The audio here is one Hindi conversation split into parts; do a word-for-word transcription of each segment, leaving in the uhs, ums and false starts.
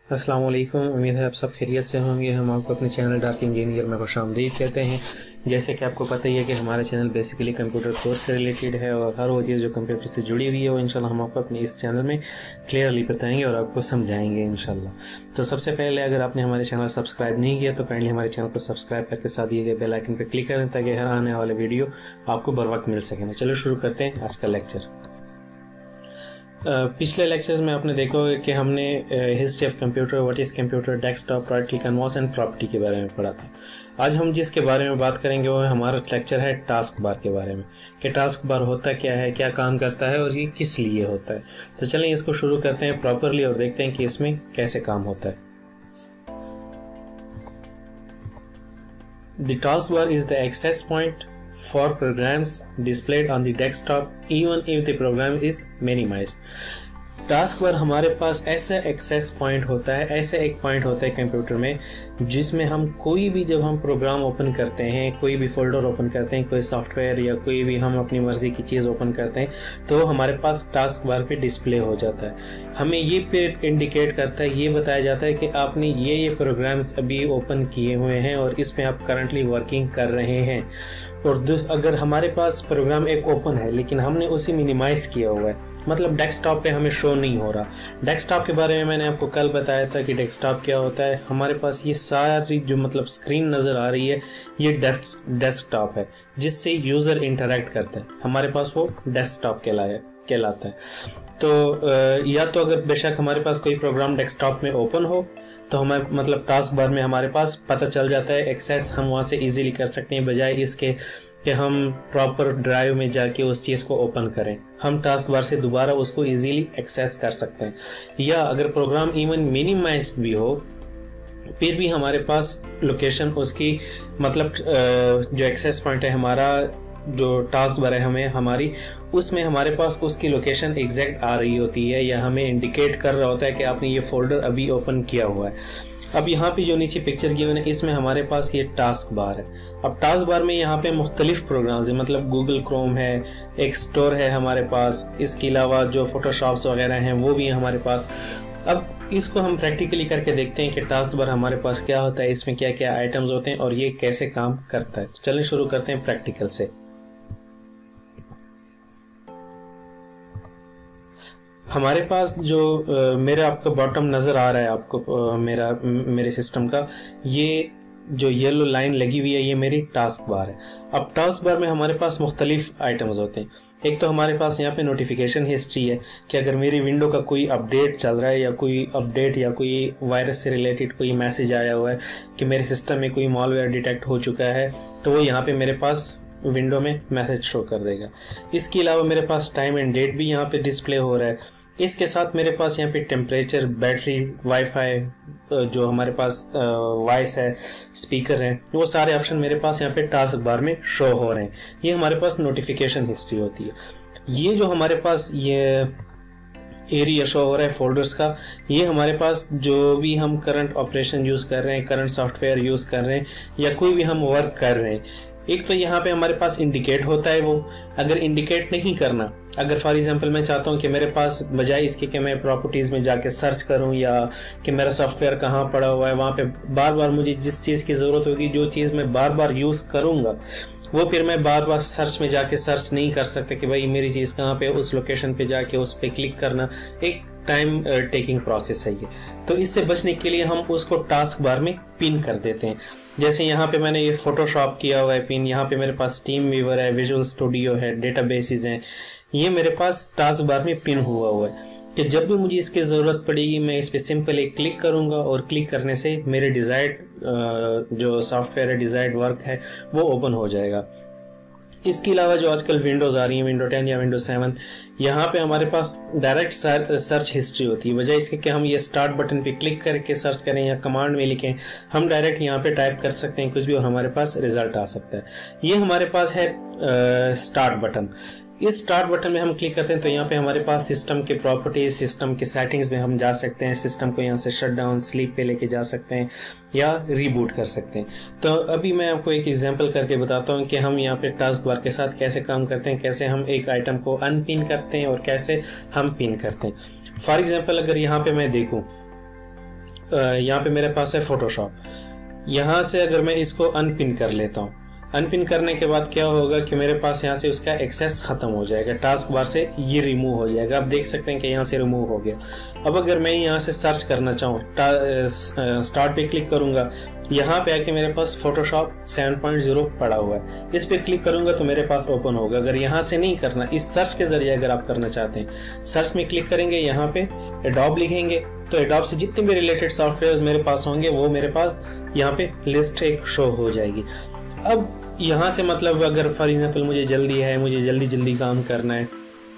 अस्सलाम वालेकुम। उम्मीद है आप सब खैरियत से होंगे। हम आपको अपने चैनल डार्क इंजीनियर में खुशामदीद कहते हैं। जैसे कि आपको पता ही है कि हमारा चैनल बेसिकली कंप्यूटर कोर्स से रिलेटेड है और हर वो चीज़ जो कंप्यूटर से जुड़ी हुई है वो इंशाल्लाह हम आपको अपने इस चैनल में क्लियरली बताएंगे और आपको समझाएंगे इंशाल्लाह। तो सबसे पहले अगर आपने हमारे चैनल सब्सक्राइब नहीं किया तो काइंडली हमारे चैनल को सब्सक्राइब करके साथ दिए गए बेल आइकन पर क्लिक करें ताकि हर आने वाले वीडियो आपको बर वक्त मिल सके। चलो शुरू करते हैं आज का लेक्चर। Uh, पिछले लेक्चर्स में आपने देखा होगा कि हमने history of computer, what is computer, desktop, priority converse and property के बारे में पढ़ा था। आज हम जिसके बारे में बात करेंगे वो हमारा लेक्चर है टास्क बार के बारे में कि टास्क बार होता क्या है, क्या काम करता है और ये किस लिए होता है। तो चलें इसको शुरू करते हैं प्रॉपरली और देखते हैं कि इसमें कैसे काम होता है। The task bar is the access point for programs displayed on the desktop even if the program is minimized। Task bar हमारे पास ऐसा एक्सेस पॉइंट होता है, ऐसा एक पॉइंट होता है कंप्यूटर में जिसमें हम कोई भी जब हम प्रोग्राम ओपन करते हैं, कोई भी फोल्डर ओपन करते हैं, कोई सॉफ्टवेयर या कोई भी हम अपनी मर्जी की चीज ओपन करते हैं तो हमारे पास टास्क बार पे डिस्प्ले हो जाता है। हमें ये पे इंडिकेट करता है, ये बताया जाता है कि आपने ये ये प्रोग्राम्स अभी ओपन किए हुए हैं और इसमें आप करंटली वर्किंग कर रहे हैं। और अगर हमारे पास प्रोग्राम एक ओपन है लेकिन हमने उसे मिनिमाइज किया हुआ है, मतलब डेस्कटॉप पे हमें शो नहीं हो रहा। डेस्कटॉप के बारे में मैंने आपको कल बताया था कि डेस्कटॉप क्या होता है। हमारे पास ये सारी जो मतलब स्क्रीन नजर आ रही है ये डेस्कटॉप है जिससे यूजर इंटरेक्ट करता है। हमारे पास वो डेस्कटॉप कहलाया कहलाता है। तो या तो अगर बेशक हमारे पास कोई प्रोग्राम डेस्कटॉप में ओपन हो तो हमारे मतलब टास्क बार में हमारे पास पता चल जाता है, एक्सेस हम वहां से इजीली कर सकते हैं बजाय इसके कि हम प्रॉपर ड्राइव में जाके उस चीज को ओपन करें। हम टास्क बार से दोबारा उसको इजीली एक्सेस कर सकते हैं। या अगर प्रोग्राम इवन मिनिमाइज्ड भी हो फिर भी हमारे पास लोकेशन उसकी मतलब जो एक्सेस पॉइंट है हमारा जो टास्क बार है हमें हमारी उसमें हमारे पास उसकी लोकेशन एग्जैक्ट आ रही होती है या हमें इंडिकेट कर रहा होता है कि आपने ये फोल्डर अभी ओपन किया हुआ है। अब यहाँ पे जो नीचे पिक्चर गिवन है इसमें हमारे पास ये टास्क बार है। अब टास्क बार में यहाँ पे मुख्तलिफ प्रोग्राम्स है, मतलब गूगल क्रोम है, एक स्टोर है हमारे पास, इसके अलावा जो फोटोशॉप्स वगैरह हैं वो भी है हमारे पास। अब इसको हम प्रैक्टिकली करके देखते हैं कि टास्क बार हमारे पास क्या होता है, इसमें क्या क्या आइटम्स होते हैं और ये कैसे काम करता है। तो चलिए शुरू करते हैं प्रैक्टिकल से। हमारे पास जो आ, मेरा आपका बॉटम नजर आ रहा है आपको आ, मेरा मेरे सिस्टम का ये जो येलो लाइन लगी हुई है ये मेरी टास्क बार है। अब टास्क बार में हमारे पास मुख्तलिफ आइटम्स होते हैं। एक तो हमारे पास यहाँ पे नोटिफिकेशन हिस्ट्री है कि अगर मेरी विंडो का कोई अपडेट चल रहा है या कोई अपडेट या कोई वायरस से रिलेटेड कोई मैसेज आया हुआ है कि मेरे सिस्टम में कोई मॉलवेयर डिटेक्ट हो चुका है तो वो यहाँ पे मेरे पास विंडो में मैसेज शो कर देगा। इसके अलावा मेरे पास टाइम एंड डेट भी यहाँ पे डिस्प्ले हो रहा है। इसके साथ मेरे पास यहाँ पे टेम्परेचर, बैटरी, वाईफाई, जो हमारे पास वॉइस है, स्पीकर है, वो सारे ऑप्शन मेरे पास यहाँ पे टास्क बार में शो हो रहे हैं। ये हमारे पास नोटिफिकेशन हिस्ट्री होती है। ये जो हमारे पास ये एरिया शो हो रहा है फोल्डर्स का, ये हमारे पास जो भी हम करंट ऑपरेशन यूज कर रहे हैं, करंट सॉफ्टवेयर यूज कर रहे हैं या कोई भी हम वर्क कर रहे हैं, एक तो यहाँ पे हमारे पास इंडिकेट होता है। वो अगर इंडिकेट नहीं करना, अगर फॉर एग्जांपल मैं चाहता हूँ कि मेरे पास बजाय इसके कि मैं प्रॉपर्टीज में जाके सर्च करूँ या कि मेरा सॉफ्टवेयर कहाँ पड़ा हुआ है, वहां पे बार बार मुझे जिस चीज की जरूरत होगी, जो चीज मैं बार बार यूज करूंगा वो फिर मैं बार बार सर्च में जाके सर्च नहीं कर सकता कि भाई मेरी चीज कहाँ पे, उस लोकेशन पे जाके उस पे क्लिक करना एक टाइम टेकिंग प्रोसेस है ये। तो इससे बचने के लिए हम उसको टास्क बार में पिन कर देते हैं। जैसे यहाँ पे मैंने ये फोटोशॉप किया हुआ है पिन, यहाँ पे मेरे पास टीम वीवर है, विजुअल स्टूडियो है, डेटाबेसेस हैं, ये मेरे पास टास्क बार में पिन हुआ हुआ है कि जब भी मुझे इसकी जरूरत पड़ेगी मैं इस पे सिंपल एक क्लिक करूंगा और क्लिक करने से मेरे डिजायर्ड जो सॉफ्टवेयर है, डिजायर्ड वर्क है वो ओपन हो जाएगा। इसके अलावा जो आजकल विंडोज आ रही है, विंडो टेन या विंडो सेवन, यहाँ पे हमारे पास डायरेक्ट सर्च हिस्ट्री होती है। बजाय इसके कि हम ये स्टार्ट बटन पे क्लिक करके सर्च करें या कमांड में लिखें, हम डायरेक्ट यहाँ पे टाइप कर सकते हैं कुछ भी और हमारे पास रिजल्ट आ सकता है। ये हमारे पास है स्टार्ट बटन। इस स्टार्ट बटन में हम क्लिक करते हैं तो यहाँ पे हमारे पास सिस्टम के प्रॉपर्टीज, सिस्टम के सेटिंग्स में हम जा सकते हैं, सिस्टम को यहाँ से शट डाउन, स्लीप पे लेके जा सकते हैं या रीबूट कर सकते हैं। तो अभी मैं आपको एक एग्जांपल करके बताता हूँ कि हम यहाँ पे टास्क बार के साथ कैसे काम करते हैं, कैसे हम एक आइटम को अनपिन करते हैं और कैसे हम पिन करते हैं। फॉर एग्जाम्पल अगर यहाँ पे मैं देखूं यहाँ पे मेरे पास है फोटोशॉप। यहाँ से अगर मैं इसको अनपिन कर लेता हूँ, अनपिन करने के बाद क्या होगा कि मेरे पास यहाँ से उसका एक्सेस खत्म हो जाएगा, टास्क बार से ये रिमूव हो जाएगा। आप देख सकते हैं कि यहाँ से रिमूव हो गया। अब अगर मैं यहाँ से सर्च करना चाहूँ, स्टार्ट पे क्लिक करूंगा, यहाँ पे आके मेरे पास फोटोशॉप सेवन पॉइंट ज़ीरो पड़ा हुआ है, इस पे क्लिक करूंगा तो मेरे पास ओपन होगा। अगर यहाँ से नहीं करना, इस सर्च के जरिए अगर आप करना चाहते हैं, सर्च में क्लिक करेंगे, यहाँ पे एडोब लिखेंगे तो एडोब से जितने भी रिलेटेड सॉफ्टवेयर मेरे पास होंगे वो मेरे पास यहाँ पे लिस्ट एक शो हो जाएगी। अब यहाँ से मतलब अगर फॉर एग्जाम्पल मुझे जल्दी है, मुझे जल्दी जल्दी काम करना है,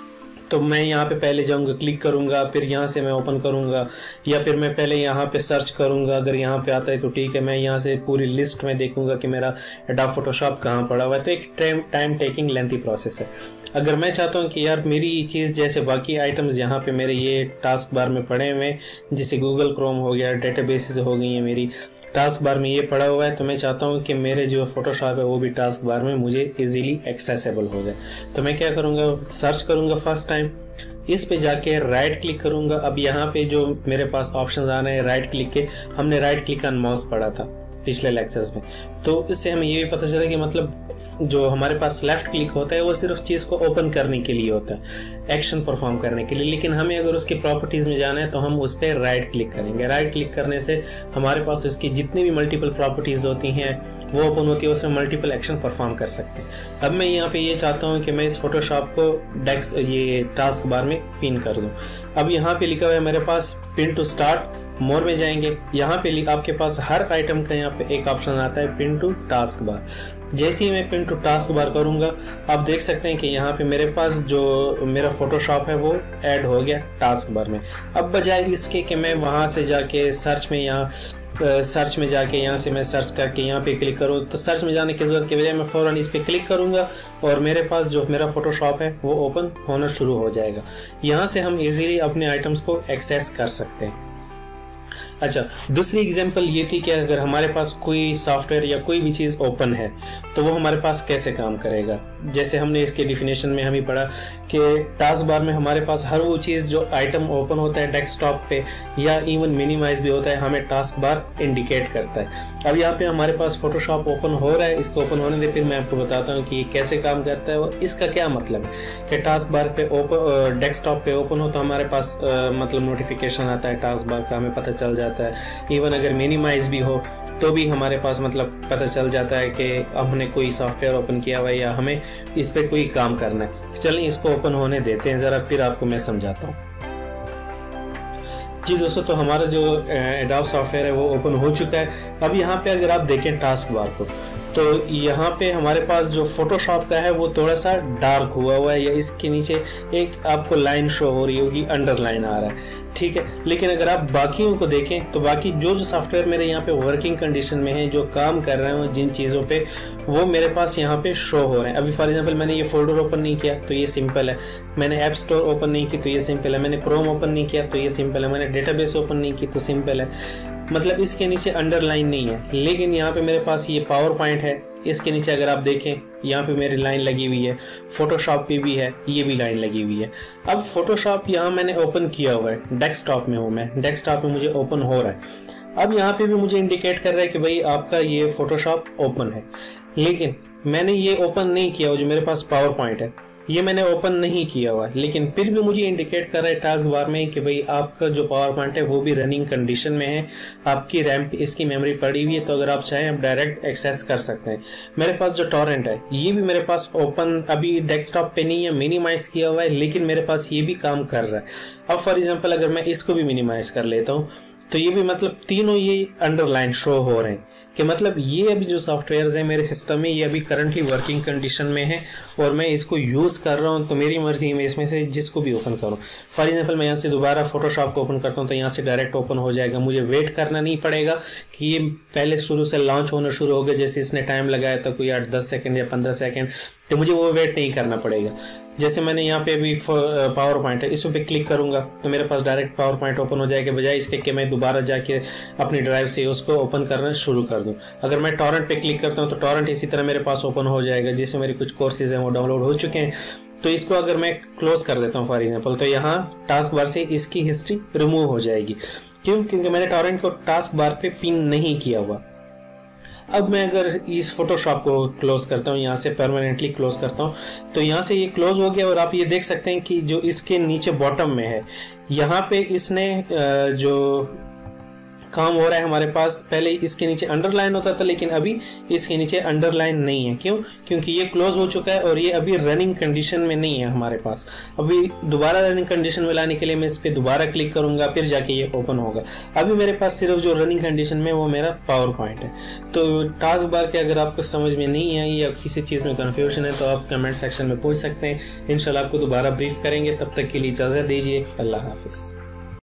तो मैं यहाँ पे पहले जाऊंगा, क्लिक करूंगा, फिर यहाँ से मैं ओपन करूंगा, या फिर मैं पहले यहाँ पे सर्च करूंगा। अगर यहाँ पे आता है तो ठीक है, मैं यहाँ से पूरी लिस्ट में देखूंगा कि मेरा एडोब फोटोशॉप कहाँ पड़ा हुआ है। तो एक time time taking lengthy process है। अगर मैं चाहता हूँ कि यार मेरी चीज जैसे बाकी आइटम्स यहाँ पे मेरे ये टास्क बार में पड़े हुए, जैसे गूगल क्रोम हो गया, डेटाबेसेस हो गई है मेरी, टास्क बार में ये पड़ा हुआ है, तो मैं चाहता हूँ कि मेरे जो फोटोशॉप है वो भी टास्क बार में मुझे इजीली एक्सेसिबल हो जाए। तो मैं क्या करूंगा, सर्च करूंगा फर्स्ट टाइम, इस पे जाके राइट क्लिक करूंगा। अब यहाँ पे जो मेरे पास ऑप्शंस आ रहे हैं राइट क्लिक के, हमने राइट क्लिक ऑन माउस पढ़ा था पिछले लेक्चर्स में, तो इससे हमें ये भी पता चला कि मतलब जो हमारे पास लेफ्ट क्लिक होता है वो सिर्फ चीज को ओपन करने के लिए होता है, एक्शन परफॉर्म करने के लिए। लेकिन हमें अगर उसकी प्रॉपर्टीज में जाना है तो हम उस पर राइट क्लिक करेंगे। राइट क्लिक करने से हमारे पास उसकी जितनी भी मल्टीपल प्रॉपर्टीज होती हैं वो ओपन होती है, उसमें मल्टीपल एक्शन परफॉर्म कर सकते हैं। अब मैं यहाँ पे ये चाहता हूँ कि मैं इस फोटोशॉप को डेस्क ये टास्क बार में पिन कर दूं। अब यहाँ पे लिखा हुआ है मेरे पास पिन टू स्टार्ट, मोर में जाएंगे, यहाँ पे आपके पास हर आइटम का यहाँ पे एक ऑप्शन आता है पिन टू टास्क बार। जैसे ही मैं पिन टू टास्क बार करूंगा, आप देख सकते हैं कि यहाँ पे मेरे पास जो मेरा फोटोशॉप है वो ऐड हो गया टास्क बार में। अब बजाय इसके कि मैं वहां से जाके सर्च में यहाँ सर्च में जाके यहाँ से मैं सर्च करके यहाँ पे क्लिक करूँ, तो सर्च में जाने की जरूरत के बजाय मैं फौरन इस पे क्लिक करूंगा और मेरे पास जो मेरा फोटोशॉप है वो ओपन होना शुरू हो जाएगा। यहाँ से हम इजीली अपने आइटम्स को एक्सेस कर सकते हैं। अच्छा, दूसरी एग्जांपल ये थी कि अगर हमारे पास कोई सॉफ्टवेयर या कोई भी चीज ओपन है तो वो हमारे पास कैसे काम करेगा। जैसे हमने इसके डिफिनेशन में हमें पढ़ा कि टास्क बार में हमारे पास हर वो चीज जो आइटम ओपन होता है डेस्कटॉप पे या इवन मिनिमाइज भी होता है, हमें टास्क बार इंडिकेट करता है। अब यहाँ पे हमारे पास फोटोशॉप ओपन हो रहा है, इसको ओपन होने दे, फिर मैं आपको बताता हूँ कि ये कैसे काम करता है और इसका क्या मतलब है। कि टास्क बार पे ओपन डेस्कटॉप पे ओपन हो तो हमारे पास आ, मतलब नोटिफिकेशन आता है टास्क बार का, हमें पता चल जाता है। इवन अगर मिनिमाइज भी हो तो भी हमारे पास मतलब पता चल जाता है कि हमने कोई सॉफ्टवेयर ओपन किया हुआ है या हमें इस पे कोई काम करना है। चलिए इसको ओपन होने देते हैं जरा, फिर आपको मैं समझाता हूँ। जी दोस्तों, तो हमारा जो एडोब सॉफ्टवेयर है वो ओपन हो चुका है। अब यहाँ पे अगर आप देखें टास्क बार को, तो यहाँ पे हमारे पास जो फोटोशॉप का है वो थोड़ा सा डार्क हुआ हुआ है, या इसके नीचे एक आपको लाइन शो हो रही होगी, अंडरलाइन आ रहा है, ठीक है। लेकिन अगर आप बाकियों को देखें तो बाकी जो जो सॉफ्टवेयर मेरे यहाँ पे वर्किंग कंडीशन में है, जो काम कर रहे हैं जिन चीजों पे, वो मेरे पास यहाँ पे शो हो रहे हैं। अभी फॉर एग्जांपल मैंने ये फोल्डर ओपन नहीं किया तो ये सिंपल है, मैंने ऐप स्टोर ओपन नहीं की तो ये सिंपल है, मैंने क्रोम ओपन नहीं किया तो ये सिंपल है, मैंने डेटाबेस ओपन नहीं की तो सिंपल है। मतलब इसके नीचे अंडरलाइन नहीं है। लेकिन यहाँ पे मेरे पास ये पावर पॉइंट है, इसके नीचे अगर आप देखें यहाँ पे मेरी लाइन लगी हुई है, फोटोशॉप पे भी है, ये भी लाइन लगी हुई है। अब फोटोशॉप यहाँ मैंने ओपन किया हुआ है, डेस्कटॉप में हूँ मैं, डेस्कटॉप में मुझे ओपन हो रहा है। अब यहाँ पे भी मुझे इंडिकेट कर रहा है कि भाई आपका ये फोटोशॉप ओपन है, लेकिन मैंने ये ओपन नहीं किया हुआ। जो मेरे पास पावर पॉइंट है ये मैंने ओपन नहीं किया हुआ, लेकिन फिर भी मुझे इंडिकेट कर रहा है टास्क बार में कि भाई आपका जो पावर पॉइंट है वो भी रनिंग कंडीशन में है, आपकी रैम पे इसकी मेमोरी पड़ी हुई है, तो अगर आप चाहें आप डायरेक्ट एक्सेस कर सकते हैं। मेरे पास जो टॉरेंट है ये भी मेरे पास ओपन अभी डेस्कटॉप पे नहीं है, मिनिमाइज किया हुआ है, लेकिन मेरे पास ये भी काम कर रहा है। अब फॉर एग्जाम्पल अगर मैं इसको भी मिनिमाइज कर लेता हूँ तो ये भी मतलब तीनों ये अंडरलाइन शो हो रहे हैं कि मतलब ये अभी जो सॉफ्टवेयर है मेरे सिस्टम में ये अभी करंटली वर्किंग कंडीशन में है और मैं इसको यूज कर रहा हूँ, तो मेरी मर्जी है मैं इसमें से जिसको भी ओपन करूँ। फॉर एग्जांपल मैं यहाँ से दोबारा फोटोशॉप को ओपन करता हूँ तो यहाँ से डायरेक्ट ओपन हो जाएगा, मुझे वेट करना नहीं पड़ेगा कि ये पहले शुरू से लॉन्च होना शुरू हो गया, जैसे इसने टाइम लगाया था कोई आठ दस सेकंड या पंद्रह सेकंड, तो मुझे वो वेट नहीं करना पड़ेगा। जैसे मैंने यहाँ पे अभी पावर पॉइंट है, इस पे क्लिक करूंगा तो मेरे पास डायरेक्ट पावर पॉइंट ओपन हो जाएगा, बजाय इसके कि मैं दोबारा जाके अपनी ड्राइव से उसको ओपन करना शुरू कर दूं। अगर मैं टॉरेंट पे क्लिक करता हूँ तो टॉरेंट इसी तरह मेरे पास ओपन हो जाएगा, जिसमें मेरे कुछ कोर्सेज हैं वो डाउनलोड हो चुके हैं। तो इसको अगर मैं क्लोज कर देता हूँ फॉर एग्जाम्पल, तो यहाँ टास्क बार से इसकी हिस्ट्री रिमूव हो जाएगी। क्यों? क्योंकि मैंने टॉरेंट को टास्क बार पे पिन नहीं किया हुआ। अब मैं अगर इस फोटोशॉप को क्लोज करता हूँ, यहाँ से परमानेंटली क्लोज करता हूँ, तो यहाँ से ये क्लोज हो गया। और आप ये देख सकते हैं कि जो इसके नीचे बॉटम में है, यहाँ पे इसने जो काम हो रहा है हमारे पास, पहले इसके नीचे अंडरलाइन होता था लेकिन अभी इसके नीचे अंडरलाइन नहीं है। क्यों? क्योंकि ये क्लोज हो चुका है और ये अभी रनिंग कंडीशन में नहीं है हमारे पास। अभी दोबारा रनिंग कंडीशन में लाने के लिए मैं इस पे दोबारा क्लिक करूंगा, फिर जाके ये ओपन होगा। अभी मेरे पास सिर्फ जो रनिंग कंडीशन में वो मेरा पावर पॉइंट है। तो टास्क बार के अगर आपको समझ में नहीं आई या किसी चीज में कंफ्यूजन है तो आप कमेंट सेक्शन में पूछ सकते हैं। इंशाल्लाह आपको दोबारा ब्रीफ करेंगे। तब तक के लिए इजाजत दीजिए। अल्लाह हाफिज।